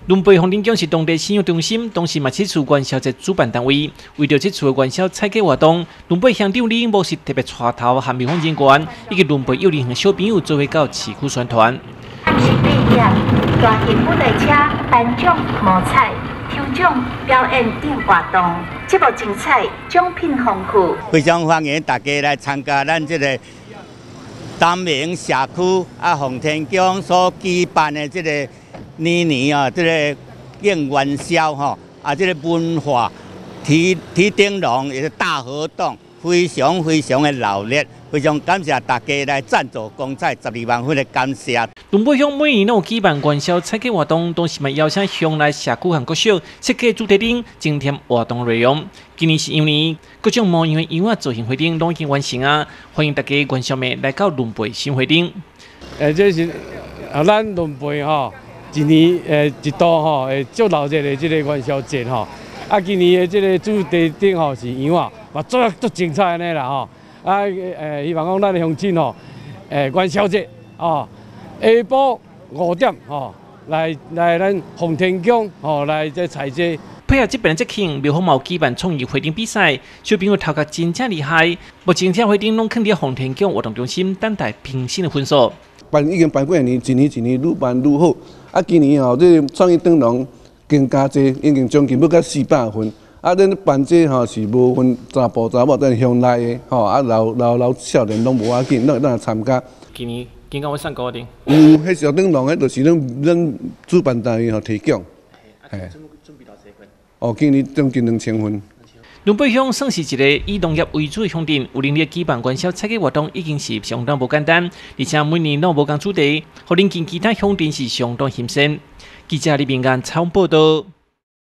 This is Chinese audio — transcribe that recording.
龙背风铃奖是当地信用中心，同时嘛是处元宵节主办单位。为着这次的元宵采购活动，龙背乡长李某是特别带头和民防人员以及龙背幼儿园小朋友做伙到市区宣传。 暗时8点，大型舞台车颁奖摸彩、抽奖、表演等活动，节目精彩，奖品丰富。 非常欢迎大家来参加咱这个南明社区洪天宫所举办的这个。年啊，这个用元宵这个文化提灯笼也是大活动，非常的热烈，非常感谢大家来赞助公彩12万分的感谢。 龙背乡每年都有举办元宵采购活动，同时嘛邀请乡内社区和各小设计主题灯，增添活动内容。今年是因为各种模样的烟花造型花灯都已经完成啊，欢迎大家元宵妹来到龙背新花灯。 这是咱龙背一年一度会足闹热的这个元宵节今年的这个主题灯是烟花，嘛做足精彩安尼啦希望讲咱的乡亲元宵节下晡5点来咱洪天宫来这采集。 配合这边的节庆，庙方嘛有举办创意花灯比赛，小朋友头壳真正厉害，目前这花灯拢放伫洪天宫活动中心等待评审的分数。 已经办过年，一年愈办愈好。今年这创意灯笼更加多，已经将近要到400分。咱办这是无分查甫查某，咱乡内的老少年拢无要紧，拢来参加。 今年会上高点。 有迄小灯笼，迄就是咱主办单位提供。 准备到几分？ 今年将近2000分。 龙背乡算是一个以农业为主的乡镇，有能力举办元宵采购活动，已经是相当无简单。而且每年都无同主题，互恁跟其他乡镇是相当新鲜。记者李明安采访报道。